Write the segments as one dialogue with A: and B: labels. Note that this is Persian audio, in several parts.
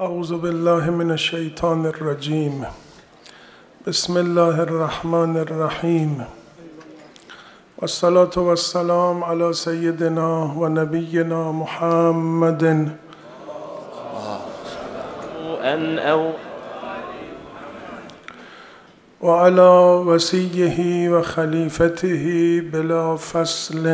A: أعوذ بالله من الشيطان الرجيم. بسم الله الرحمن الرحيم، والصلاة والسلام على سيدنا ونبينا محمد وعلى وصيه وخليفته بلا فصل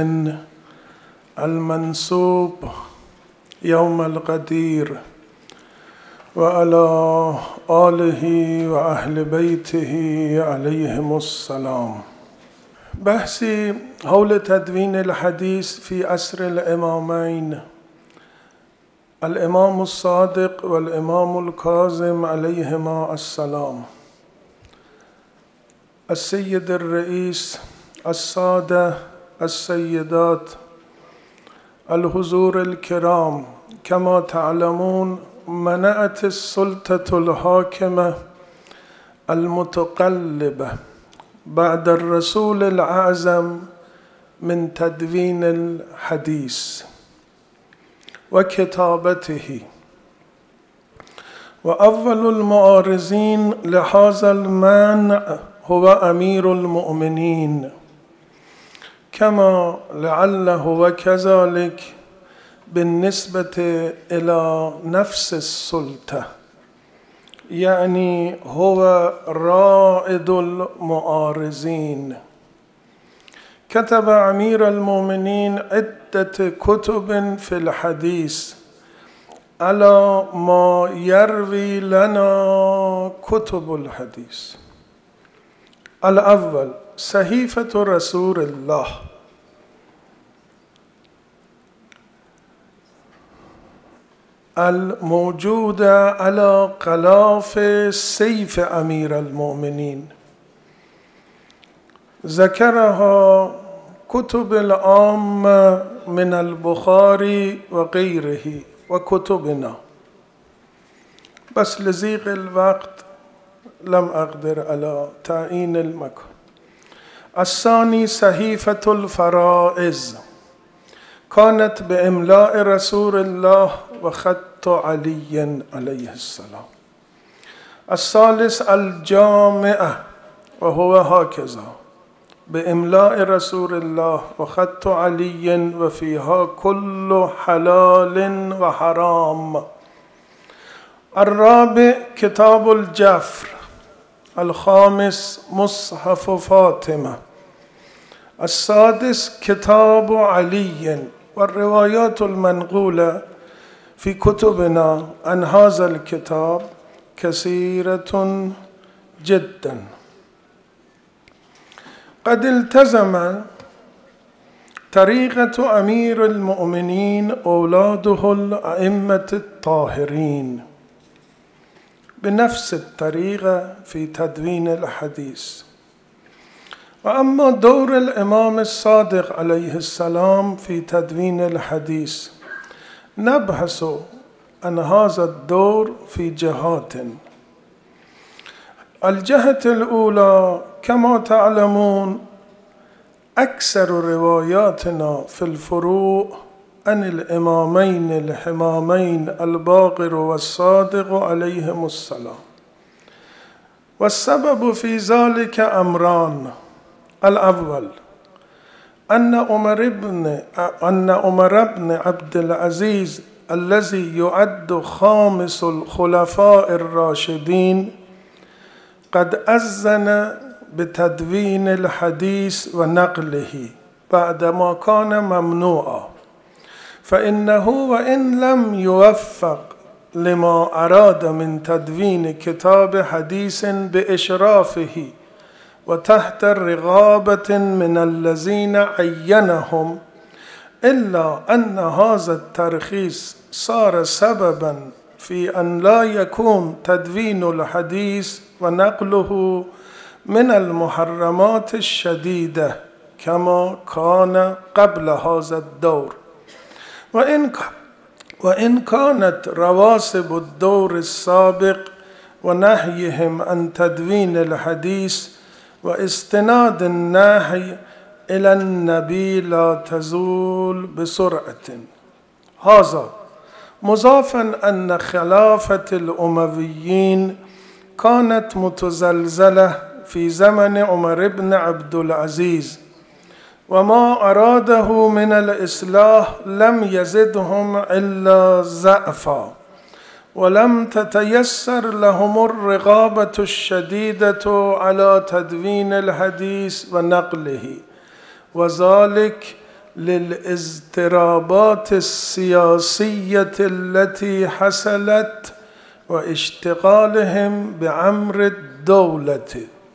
A: المنصوب يوم القدير، وعلى آله وأهل بيته عليهم السلام. بحثي حول تدوين الحديث في عصر الإمامين الإمام الصادق والإمام الكاظم عليهما السلام. السيد الرئيس، السادة السيدات، الحضور الكرام، كما تعلمون منعت السلطة الحاكمة المتقلبة بعد الرسول الأعظم من تدوين الحديث وكتابته، وأول المعارضين لهذا المنع هو أمير المؤمنين، كما لعله كذلك بالنسبة إلى نفس السلطة، يعني هو رائد المعارضين. كتب أمير المؤمنين عدة كتب في الحديث على ما يروي لنا كتب الحديث. الأول صحيفة رسول الله، الموجودة على غلاف سيف أمير المؤمنين، ذكرها كتب العامة من البخاري وغيره وكتبنا، بس لضيق الوقت لم أقدر على تعيين المكان. الثاني صحيفة الفرائض، كانت بإملاء رسول الله وخط علي عليه السلام. الثالث الجامعة، وهو هكذا بإملاء رسول الله وخط علي، وفيها كل حلال وحرام. الرابع كتاب الجفر. الخامس مصحف فاطمة. السادس كتاب علي، والروايات المنقولة في كتبنا عن هذا الكتاب كثيرة جدا. قد التزم طريقة أمير المؤمنين أولاده الأئمة الطاهرين بنفس الطريقة في تدوين الحديث. وأما دور الإمام الصادق عليه السلام في تدوين الحديث، نبحث عن هذا الدور في جهات. الجهة الأولى، كما تعلمون أكثر رواياتنا في الفروع عن الإمامين الحمامين الباقر والصادق عليهم السلام، والسبب في ذلك أمران. الأول أن عمر بن عبد العزيز الذي يعد خامس الخلفاء الراشدين قد أذن بتدوين الحديث ونقله بعدما كان ممنوعا، فإنه وإن لم يوفق لما أراد من تدوين كتاب حديث بإشرافه وتحت رغبة من الذين عينهم، إلا أن هذا الترخيص صار سببا في أن لا يكون تدوين الحديث ونقله من المحرمات الشديدة كما كان قبل هذا الدور. وإن كانت رواسب الدور السابق ونهيهم عن تدوين الحديث واستناد النهي إلى النبي لا تزول بسرعة، هذا مضافا أن خلافة الأمويين كانت متزلزلة في زمن عمر بن عبد العزيز، وما أراده من الإصلاح لم يزدهم إلا ضعفا، ولم تتيسر لهم الرغبة الشديدة على تدوين الحديث ونقله، وذلك للاضطرابات السياسية التي حصلت واشتغالهم بأمر الدولة.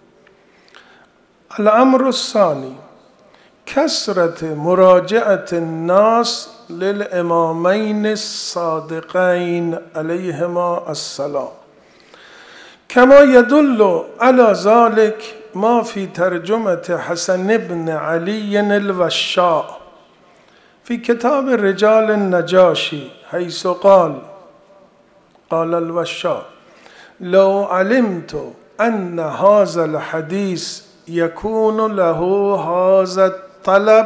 A: الأمر الثاني كثرة مراجعة الناس للإمامين الصادقين عليهما السلام، كما يدل على ذلك ما في ترجمة حسن بن علي الوشاء في كتاب الرجال النجاشي، حيث قال الوشاء: لو علمت أن هذا الحديث يكون له هذا الطلب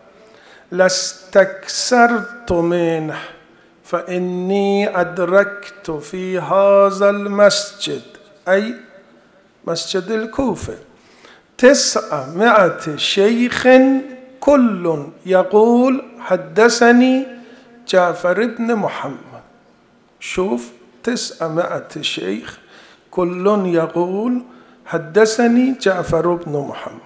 A: لاستكثرت منه، فإني أدركت في هذا المسجد، أي مسجد الكوفة، 900 شيخ كل يقول حدثني جعفر بن محمد. شوف، 900 شيخ كل يقول حدثني جعفر بن محمد.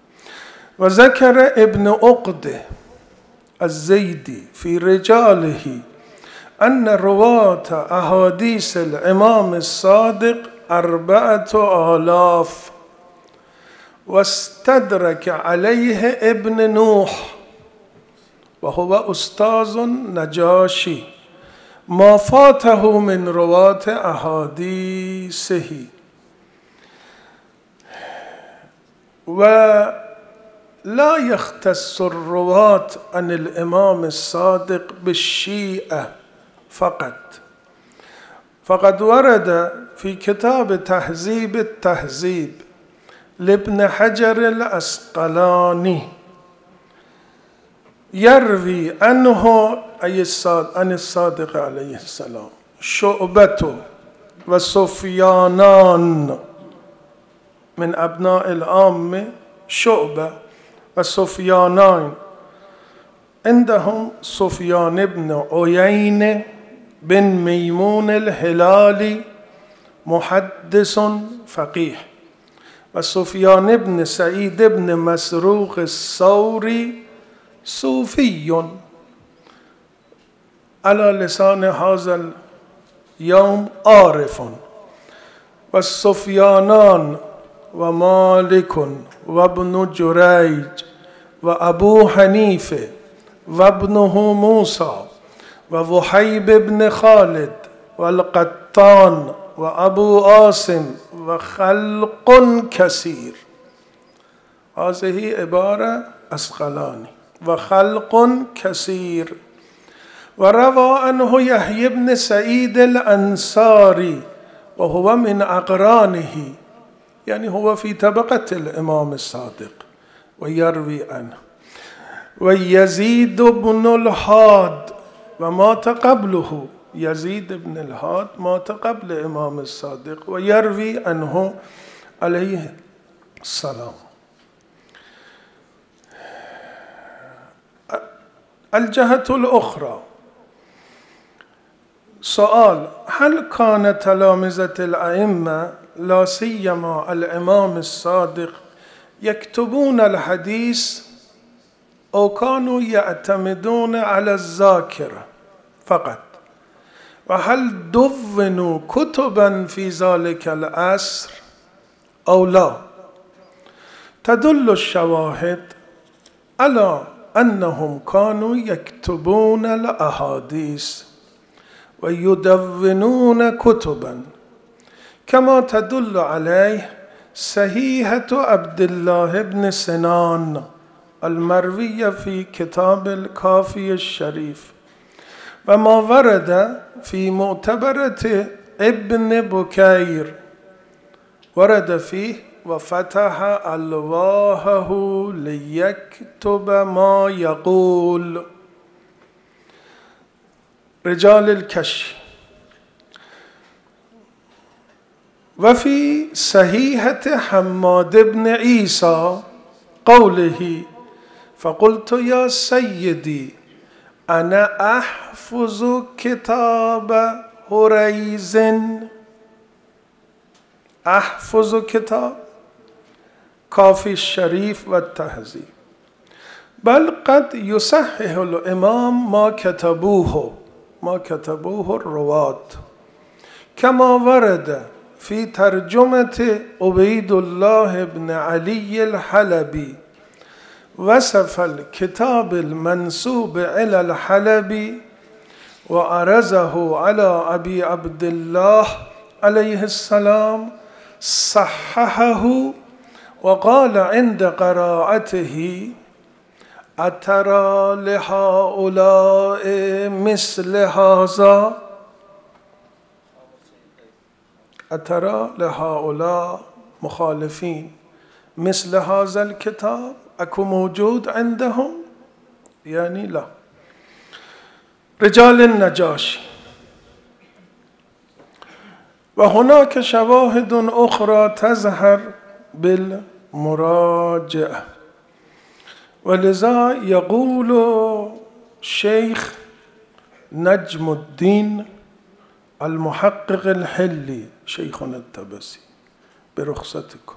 A: وذكر ابن عقدة الزيدي في رجاله أن رواة أحاديث الإمام الصادق 4000، واستدرك عليه ابن نوح وهو أستاذ النجاشي ما فاته من رواة أحاديثه. ولا يختص الرواة عن الإمام الصادق بالشيعة فقط، فقد ورد في كتاب تهذيب التهذيب لابن حجر العسقلاني يروي عنه أي عن الصادق عليه السلام شعبة وسفيانان من أبناء العامة، شعبة وسفيانان، عندهم سفيان بن عيينة بن ميمون الهلالي محدث فقيه، وسفيان بن سعيد بن مسروق الثوري صوفي على لسان هذا اليوم عارف، والسفيانان ومالك وابن جريج وأبو حنيفة وابنه موسى ووحيب بن خالد والقطان وأبو عاصم وخلق كثير. هذه عبارة عسقلاني، وخلق كثير. وروى عنه يحيى بن سعيد الأنصاري وهو من أقرانه، يعني هو في طبقة الإمام الصادق ويروي عنه. ويزيد بن الحاد ومات قبله، يزيد بن الحاد مات قبل الإمام الصادق ويروي عنه عليه السلام. الجهة الأخرى، سؤال: هل كان تلامذة الأئمة لا سيما الإمام الصادق يكتبون الحديث أو كانوا يعتمدون على الذاكرة فقط؟ وهل دونوا كتبا في ذلك العصر أو لا؟ تدل الشواهد على أنهم كانوا يكتبون الأحاديث ويدونون كتبا، كما تدل عليه صحيحة عبد الله بن سنان المروية في كتاب الكافي الشريف، وما ورد في معتبرة ابن بكير ورد فيه: وفتح ألواحه ليكتب ما يقول. رجال الكشف. وفي صحيحة حماد بن عيسى قوله: فقلت يا سيدي أنا أحفظ كتاب هريز. أحفظ كتاب كافي الشريف والتهذيب، بل قد يصحح الإمام ما كتبوه الرواة، كما ورد في ترجمة عبيد الله بن علي الحلبي. وصف الكتاب المنسوب إلى الحلبي وعرضه على أبي عبد الله عليه السلام، صححه وقال عند قراءته: أترى لهؤلاء مثل هذا؟ أترى لهؤلاء مخالفين مثل هذا الكتاب؟ أكو موجود عندهم؟ يعني لا. رجال النجاشي. وهناك شواهد أخرى تظهر بالمراجعة، ولذا يقول شيخ نجم الدين المحقق الحلي شيخنا التبسي برخصتكم،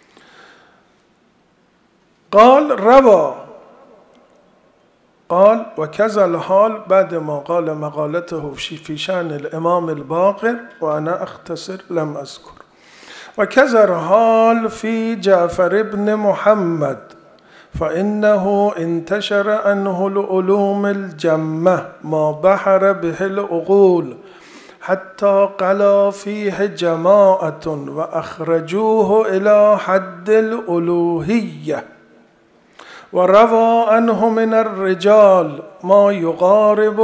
A: قال وكذا الحال بعد ما قال مقالته في شأن الإمام الباقر، وأنا أختصر لم أذكر. وكذا الحال في جعفر بن محمد، فإنه انتشر عنه العلوم الجمة ما بحر به العقول، حتى قلا فيه جماعة وأخرجوه إلى حد الألوهية. وروى عنه من الرجال ما يقارب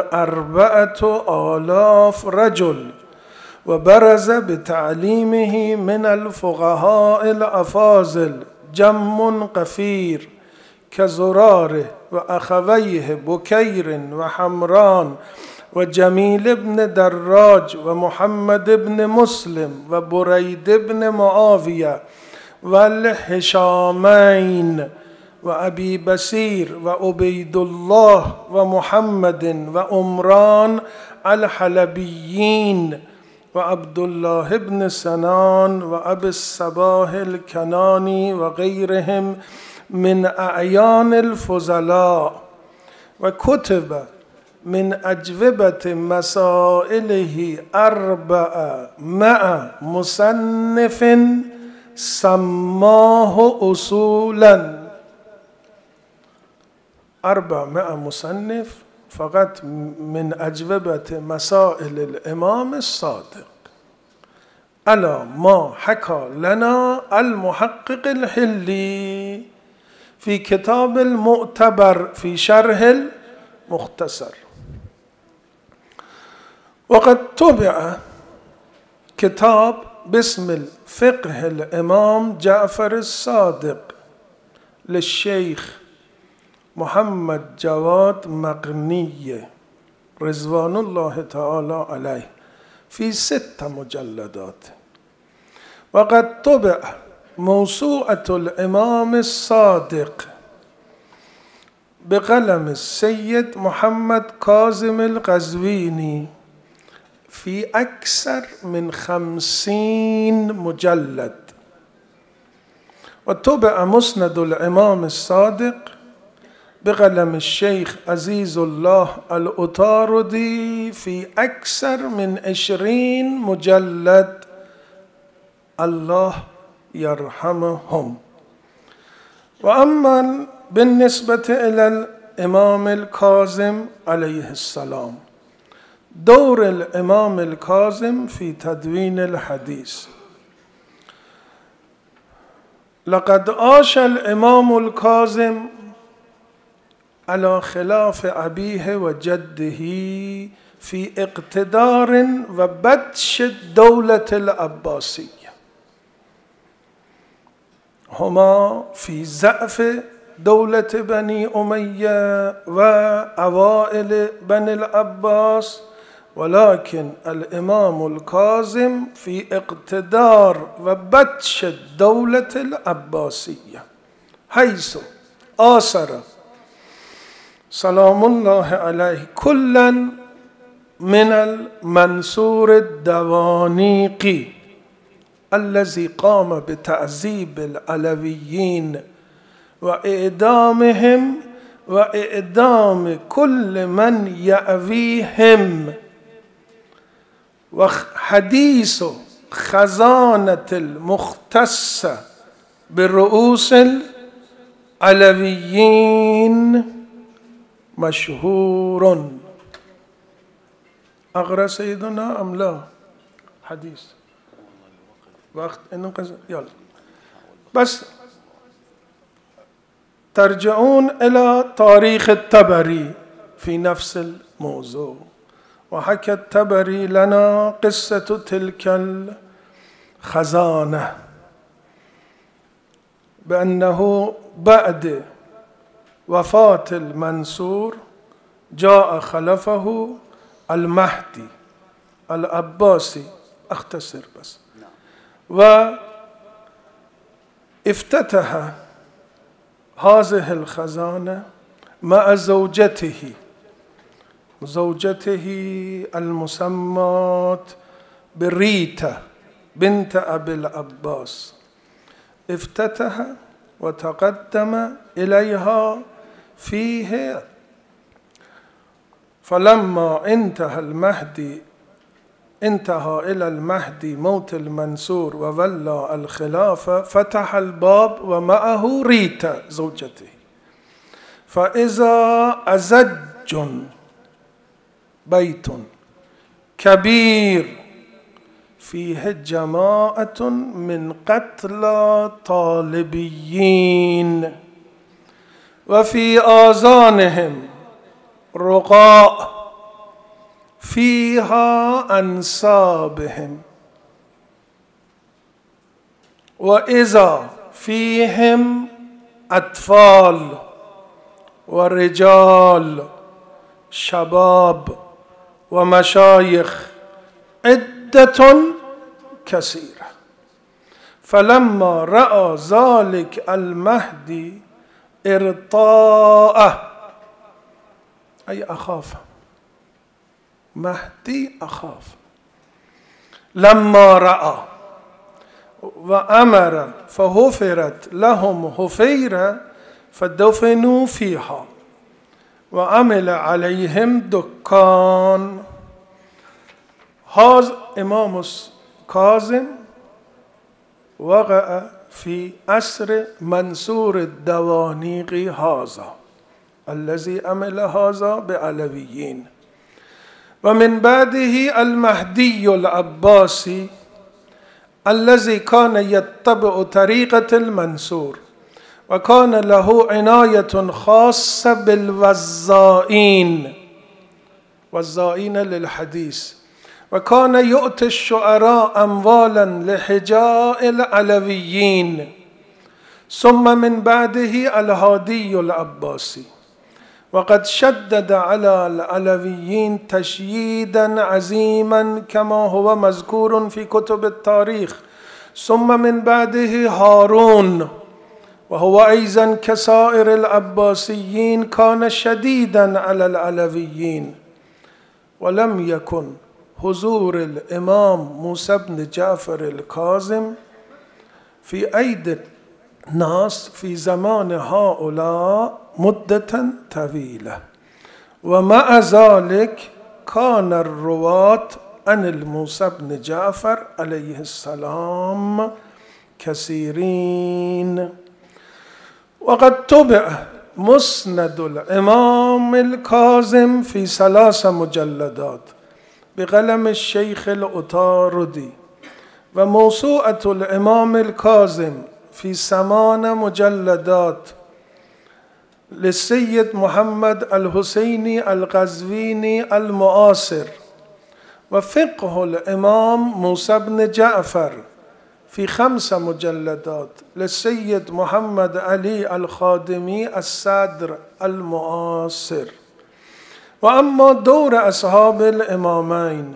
A: 4000 رجل، وبرز بتعليمه من الفقهاء الأفاضل جم قفير كزراره وأخويه بكير وحمران وجميل بن دراج ومحمد بن مسلم وبريد بن معاوية والهشامين وأبي بصير وعبيد الله ومحمد وعمران الحلبيين وعبد الله بن سنان وأبي الصباح الكناني وغيرهم من أعيان الفضلاء. وكتب من أجوبة مسائله 400 مصنف سماه أصولا. 400 مصنف فقط من أجوبة مسائل الإمام الصادق، على ما حكى لنا المحقق الحلي في كتاب المعتبر في شرح المختصر. وقد طبع كتاب باسم الفقه الإمام جعفر الصادق للشيخ محمد جواد مقني رضوان الله تعالى عليه في 6 مجلدات. وقد طبع موسوعة الإمام الصادق بقلم السيد محمد كاظم القزويني في أكثر من 50 مجلد. وطبع مسند الإمام الصادق بقلم الشيخ عزيز الله الأطاردي في أكثر من 20 مجلد، الله يرحمهم. وأما بالنسبة إلى الإمام الكاظم عليه السلام، دور الإمام الكاظم في تدوين الحديث. لقد عاش الإمام الكاظم على خلاف أبيه وجده في اقتدار وبطش الدولة العباسية، هما في ضعف دولة بني أمية وأوائل بني العباس، ولكن الإمام الكاظم في اقتدار وبطش الدولة العباسية، حيث آثر سلام الله عليه كلا من المنصور الدوانيقي الذي قام بتعذيب العلويين وإعدامهم وإعدام كل من يأويهم، وحديث خزانة المختصة برؤوس العلويين مشهور. أغرى سيدنا أم لا؟ حديث وقت يلا بس ترجعون إلى تاريخ الطبري في نفس الموضوع. وحكى الطبري لنا قصة تلك الخزانة بأنه بعد وفاة المنصور جاء خلفه المهدي العباسي، أختصر بس، وافتتح هذه الخزانة مع زوجته المسماة بريتا بنت أبي العباس. افتتح وتقدم إليها فيه، فلما انتهى إلى المهدي موت المنصور وولى الخلافة، فتح الباب ومعه ريتا زوجته، فإذا أزج بيت كبير فيه جماعة من قتلى طالبيين، وفي آذانهم رقاء فيها أنسابهم، وإذا فيهم أطفال ورجال شباب ومشايخ عدة كثيرة. فلما رأى ذلك المهدي ارتاء، أي أخاف، مهدي أخاف، لما رأى وأمر فهفرت لهم هفيرة فدفنوا فيها، وعمل عليهم دكان. هذا إمام كاظم وقع في أسر منصور الدوانيقي هذا الذي عمل هذا بعلويين. ومن بعده المهدي العباسي الذي كان يتبع طريقة المنصور، وكان له عناية خاصة بالوزائين، وزائين للحديث، وكان يؤتي الشعراء أموالا لحجاء العلويين. ثم من بعده الهادي العباسي، وقد شدد على العلويين تشييدا عظيما كما هو مذكور في كتب التاريخ. ثم من بعده هارون، وهو أيضا كسائر العباسيين كان شديدا على العلويين. ولم يكن حضور الإمام موسى بن جعفر الكاظم في أيدي الناس في زمان هؤلاء مدة طويلة، ومع ذلك كان الرواة عن الموسى بن جعفر عليه السلام كثيرين. وقد طبع مسند الإمام الكاظم في 3 مجلدات بقلم الشيخ العطاردي، وموسوعة الإمام الكاظم في 8 مجلدات للسيد محمد الحسيني القزويني المعاصر، وفقه الإمام موسى بن جعفر في 5 مجلدات للسيد محمد علي الخادمي الصدر المعاصر. وأما دور أصحاب الإمامين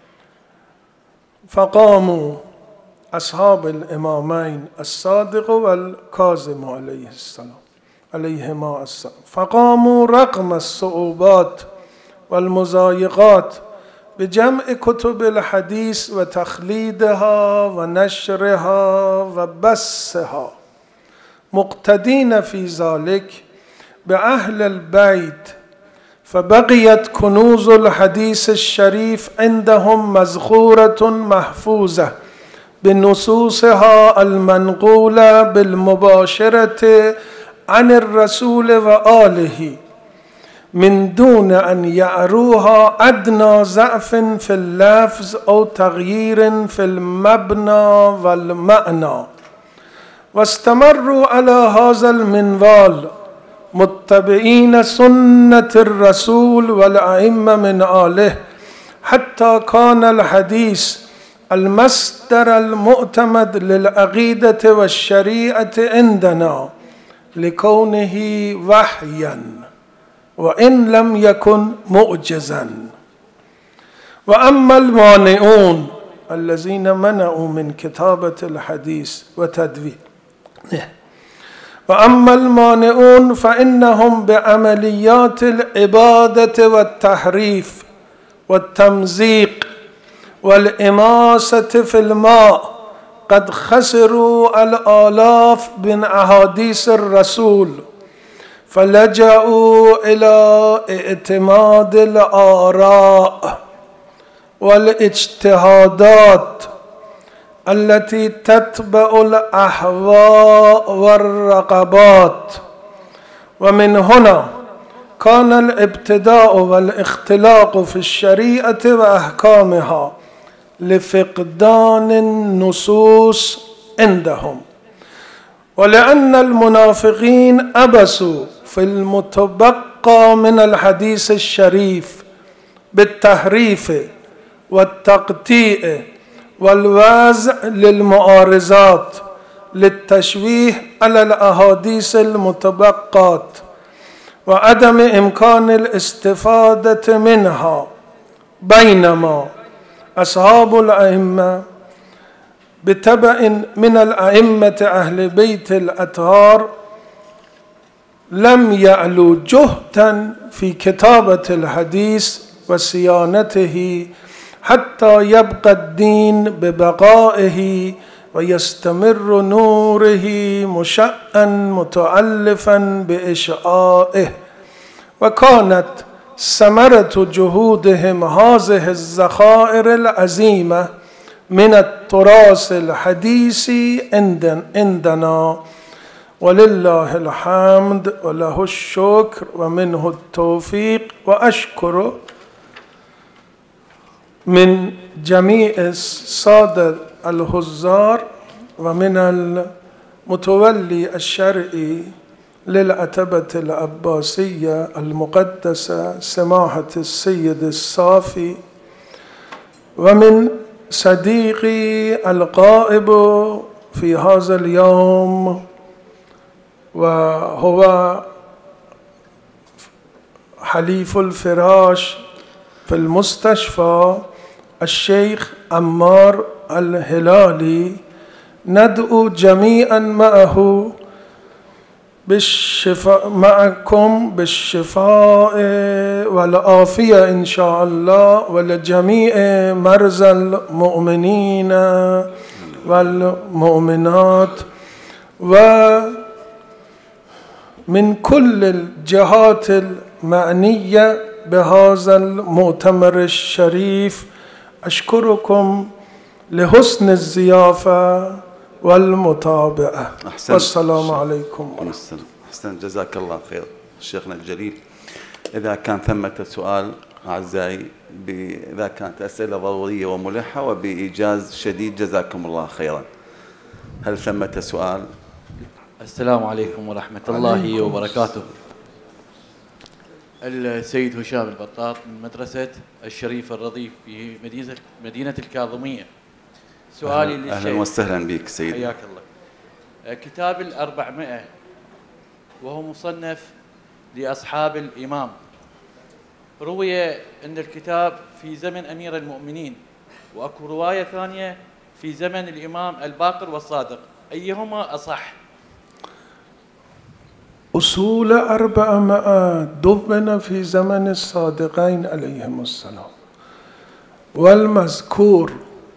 A: فقاموا أصحاب الإمامين الصادق والكاظم عليهما السلام، فقاموا رغم الصعوبات والمضايقات بجمع كتب الحديث وتخليدها ونشرها وبثها، مقتدين في ذلك بأهل البيت، فبقيت كنوز الحديث الشريف عندهم مذخورة محفوظة بنصوصها المنقولة بالمباشرة عن الرسول وآله، من دون أن يعروها أدنى ضعف في اللفظ أو تغيير في المبنى والمعنى. واستمروا على هذا المنوال متبعين سنة الرسول والأئمة من آله، حتى كان الحديث المصدر المعتمد للعقيدة والشريعة عندنا لكونه وحيا وإن لم يكن معجزا. وأما المانعون الذين منعوا من كتابة الحديث وتدوينه، وأما المانعون فإنهم بعمليات العبادة والتحريف والتمزيق والإماسة في الماء قد خسروا الآلاف من أحاديث الرسول، فلجأوا إلى اعتماد الآراء والاجتهادات التي تتبع الأهواء والرغبات. ومن هنا كان الابتداء والاختلاق في الشريعة وأحكامها لفقدان النصوص عندهم، ولأن المنافقين أبسوا في المتبقى من الحديث الشريف بالتحريف والتقطيع والوازع للمعارضات للتشويه على الأحاديث المتبقات وعدم إمكان الاستفادة منها، بينما أصحاب الأئمة بتبع من الأئمة أهل بيت الأطهار لم يعلوا جهدا في كتابة الحديث وصيانته حتى يبقى الدين ببقائه ويستمر نوره مشأً متألفاً بإشعائه. وكانت ثمرة جهودهم هذه الذخائر العظيمة من التراث الحديثي عندنا، ولله الحمد وله الشكر ومنه التوفيق. وأشكر من جميع السادة الحضار ومن المتولي الشرعي للعتبة العباسية المقدسة سماحة السيد الصافي، ومن صديقي الغائب في هذا اليوم وهو حليف الفراش في المستشفى الشيخ عمار الهلالي، ندعو جميعا معه بالشفاء، معكم بالشفاء والعافية إن شاء الله، ولجميع مرضى المؤمنين والمؤمنات ومن كل الجهات المعنية بهذا المؤتمر الشريف. أشكركم لحسن الضيافة والمتابعة. والسلام عليكم.
B: أحسن، جزاك الله خير شيخنا الجليل. إذا كان ثمة سؤال أعزائي، إذا كانت أسئلة ضرورية وملحة وبإيجاز شديد، جزاكم الله خيرا. هل ثمة سؤال؟
C: السلام عليكم ورحمة الله وبركاته. السيد هشام البطاط من مدرسة الشريف الرضيف في مدينة الكاظمية. سؤالي للشيخ.
B: أهلا وسهلا بك سيدي.
C: حياك الله. كتاب ال400 وهو مصنف لأصحاب الإمام، روي أن الكتاب في زمن أمير المؤمنين، وأكو رواية ثانية في زمن الإمام الباقر والصادق، أيهما أصح؟
A: أصول 400 دفن في زمن الصادقين عليهم السلام، والمذكور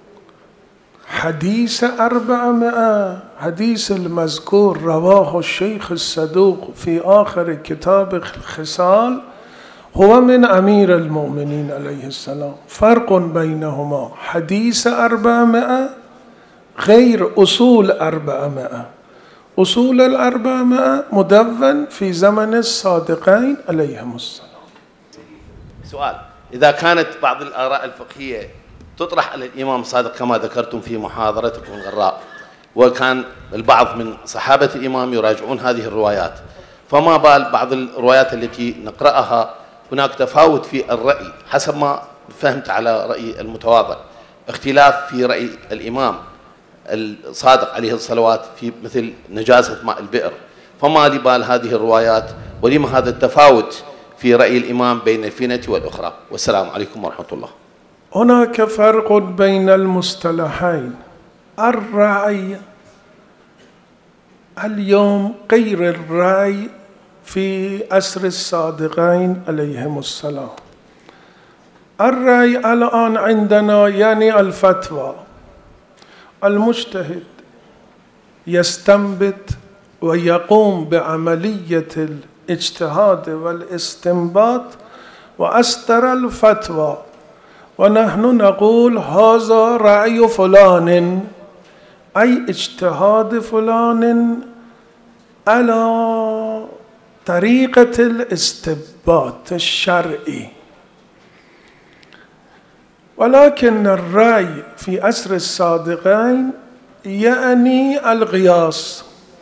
A: حديث 400 حديث المذكور رواه الشيخ الصدوق في آخر كتاب الخصال هو من أمير المؤمنين عليه السلام. فرق بينهما حديث 400 غير أصول 400. أصول 400 مدون في زمن الصادقين عليهم السلام.
D: سؤال: إذا كانت بعض الآراء الفقهية تطرح على الإمام الصادق كما ذكرتم في محاضرتكم الغراء، وكان البعض من صحابة الإمام يراجعون هذه الروايات، فما بال بعض الروايات التي نقرأها هناك تفاوت في الرأي حسب ما فهمت على رأي المتواضع، اختلاف في رأي الإمام الصادق عليه الصلوات في مثل نجاسة ماء البئر، فما لبال هذه الروايات ولما هذا التفاوت في رأي الإمام بين الفينة والأخرى؟ والسلام عليكم ورحمة الله.
A: هناك فرق بين المصطلحين. الرأي اليوم غير الرأي في عصر الصادقين عليهم السلام. الرأي الآن عندنا يعني الفتوى، المجتهد يستنبط ويقوم بعملية الاجتهاد والاستنباط وأصدر الفتوى، ونحن نقول هذا رأي فلان، أي اجتهاد فلان على طريقة الاستنباط الشرعي. ولكن الرأي في عصر الصادقين يعني القياس،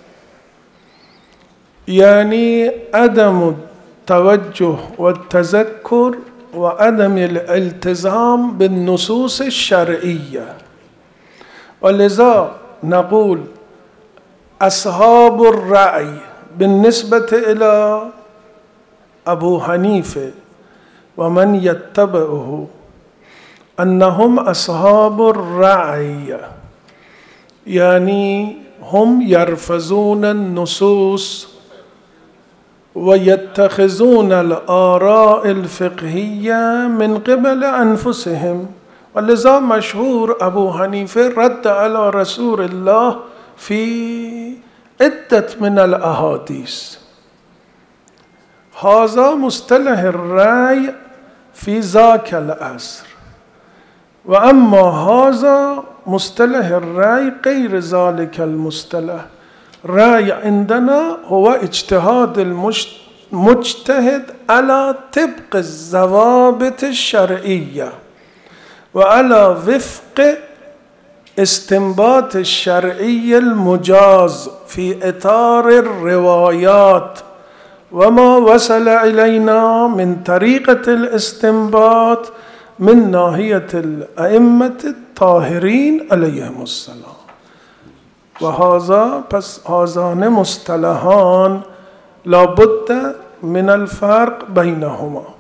A: يعني عدم التوجه والتذكر وعدم الالتزام بالنصوص الشرعية. ولذا نقول أصحاب الرأي بالنسبة إلى أبو حنيفة ومن يتبعه أنهم أصحاب الرأي، يعني هم يرفضون النصوص ويتخذون الآراء الفقهية من قبل أنفسهم. ولذا مشهور أبو حنيفة رد على رسول الله في عدة من الأحاديث. هذا مصطلح الرأي في ذاك العصر، وأما هذا مصطلح الرأي غير ذلك المصطلح. الرأي عندنا هو اجتهاد المجتهد على طبق الضوابط الشرعية وعلى وفق استنباط الشرعي المجاز في إطار الروايات وما وصل إلينا من طريقة الاستنباط من ناحية الأئمة الطاهرين عليهم السلام. وهذا پس هذان مصطلحان لابد من الفرق بينهما.